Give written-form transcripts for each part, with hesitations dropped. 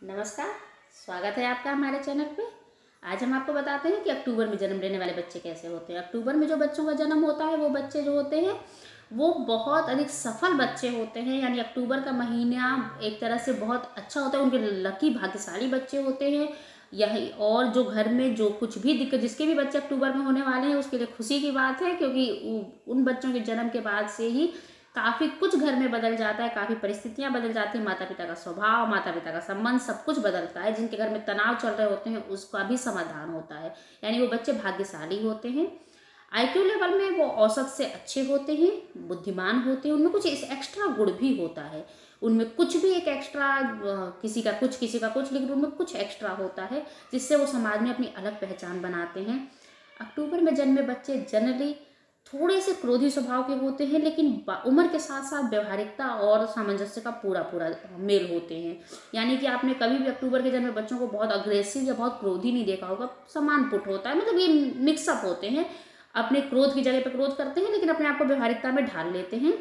नमस्कार, स्वागत है आपका हमारे चैनल पे। आज हम आपको बताते हैं कि अक्टूबर में जन्म लेने वाले बच्चे कैसे होते हैं। अक्टूबर में जो बच्चों का जन्म होता है वो बच्चे जो होते हैं वो बहुत अधिक सफल बच्चे होते हैं। यानी अक्टूबर का महीना एक तरह से बहुत अच्छा होता है, उनके लकी भाग्यशाली बच्चे होते हैं। यही और जो घर में जो कुछ भी दिक्कत जिसके भी बच्चे अक्टूबर में होने वाले हैं उसके लिए खुशी की बात है, क्योंकि उन बच्चों के जन्म के बाद से ही काफ़ी कुछ घर में बदल जाता है, काफ़ी परिस्थितियां बदल जाती हैं। माता पिता का स्वभाव, माता पिता का संबंध सब कुछ बदलता है। जिनके घर में तनाव चल रहे होते हैं उसका भी समाधान होता है। यानी वो बच्चे भाग्यशाली होते हैं। आईक्यू लेवल में वो औसत से अच्छे होते हैं, बुद्धिमान होते हैं। उनमें कुछ एक्स्ट्रा गुण भी होता है, उनमें कुछ भी एक एक्स्ट्रा, किसी का कुछ किसी का कुछ, लेकिन उनमें कुछ एक्स्ट्रा होता है जिससे वो समाज में अपनी अलग पहचान बनाते हैं। अक्टूबर में जन्मे बच्चे जनरली थोड़े से क्रोधी स्वभाव के होते हैं, लेकिन उम्र के साथ साथ व्यवहारिकता और सामंजस्य का पूरा पूरा मेल होते हैं। यानी कि आपने कभी भी अक्टूबर के जन्मे बच्चों को बहुत अग्रेसिव या बहुत क्रोधी नहीं देखा होगा। समान पुट होता है, मतलब ये मिक्सअप होते हैं। अपने क्रोध की जगह पर क्रोध करते हैं, लेकिन अपने आप को व्यवहारिकता में ढाल लेते हैं।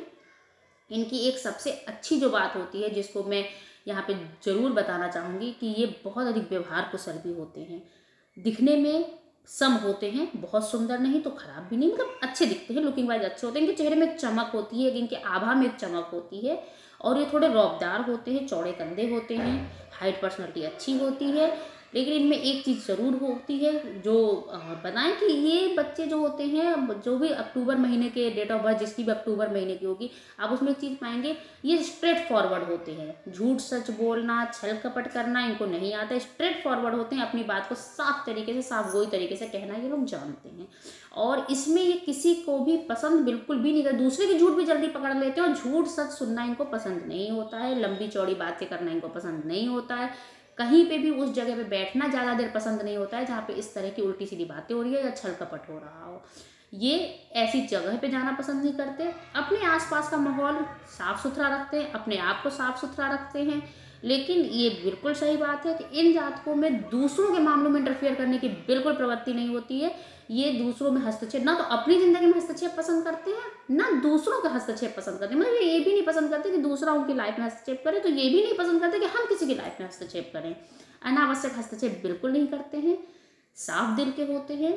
इनकी एक सबसे अच्छी जो बात होती है जिसको मैं यहाँ पे जरूर बताना चाहूँगी कि ये बहुत अधिक व्यवहार कुशल भी होते हैं। दिखने में सम होते हैं, बहुत सुंदर नहीं तो खराब भी नहीं, मतलब अच्छे दिखते हैं, लुकिंग वाइज अच्छे होते हैं। इनके चेहरे में एक चमक होती है, इनके आभा में एक चमक होती है। और ये थोड़े रौबदार होते हैं, चौड़े कंधे होते हैं, हाइट पर्सनैलिटी अच्छी होती है। लेकिन इनमें एक चीज़ ज़रूर होती है जो बताएं कि ये बच्चे जो होते हैं, जो भी अक्टूबर महीने के डेट ऑफ बर्थ जिसकी भी अक्टूबर महीने की होगी, आप उसमें एक चीज़ पाएंगे, ये स्ट्रेट फॉरवर्ड होते हैं। झूठ सच बोलना, छल कपट करना इनको नहीं आता। स्ट्रेट फॉरवर्ड होते हैं, अपनी बात को साफ तरीके से, साफ गोई तरीके से कहना ये लोग जानते हैं। और इसमें ये किसी को भी पसंद बिल्कुल भी नहीं करते। दूसरे की झूठ भी जल्दी पकड़ लेते हैं और झूठ सच सुनना इनको पसंद नहीं होता है। लंबी चौड़ी बातें करना इनको पसंद नहीं होता है। कहीं पे भी उस जगह पे बैठना ज़्यादा देर पसंद नहीं होता है जहाँ पे इस तरह की उल्टी सीधी बातें हो रही है या छल कपट हो रहा हो। ये ऐसी जगह पे जाना पसंद नहीं करते। अपने आसपास का माहौल साफ सुथरा रखते हैं, अपने आप को साफ सुथरा रखते हैं। लेकिन ये बिल्कुल सही बात है कि इन जातकों में दूसरों के मामलों में इंटरफेयर करने की बिल्कुल प्रवृत्ति नहीं होती है। ये दूसरों में हस्तक्षेप, ना तो अपनी जिंदगी में हस्तक्षेप पसंद करते हैं ना दूसरों का हस्तक्षेप पसंद करते हैं। मतलब ये भी नहीं पसंद करते कि दूसरा उनकी लाइफ में हस्तक्षेप करे, तो ये भी नहीं पसंद करते कि हम किसी की लाइफ में हस्तक्षेप करें। अनावश्यक हस्तक्षेप बिल्कुल नहीं करते हैं, साफ दिल के होते हैं।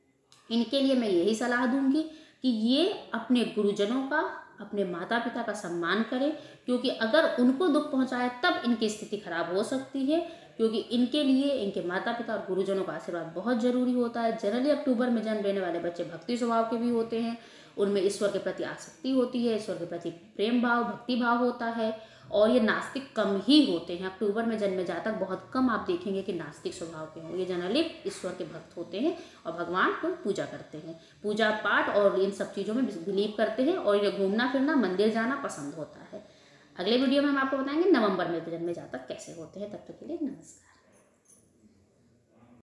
इनके लिए मैं यही सलाह दूंगी कि ये अपने गुरुजनों का, अपने माता पिता का सम्मान करें, क्योंकि अगर उनको दुख पहुंचाए तब इनकी स्थिति खराब हो सकती है। क्योंकि इनके लिए इनके माता पिता और गुरुजनों का आशीर्वाद बहुत जरूरी होता है। जनरली अक्टूबर में जन्म लेने वाले बच्चे भक्ति स्वभाव के भी होते हैं। उनमें ईश्वर के प्रति आसक्ति होती है, ईश्वर के प्रति प्रेम भाव, भक्ति भाव होता है। और ये नास्तिक कम ही होते हैं। अक्टूबर में जन्मे जातक बहुत कम आप देखेंगे कि नास्तिक स्वभाव के हों। ये जनरली ईश्वर के भक्त होते हैं और भगवान को पूजा करते हैं, पूजा पाठ और इन सब चीज़ों में बिलीव करते हैं। और ये घूमना फिरना, मंदिर जाना पसंद होता है। अगले वीडियो में हम आपको बताएंगे नवंबर में जन्मे जातक कैसे होते हैं। तब तक के लिए नमस्कार।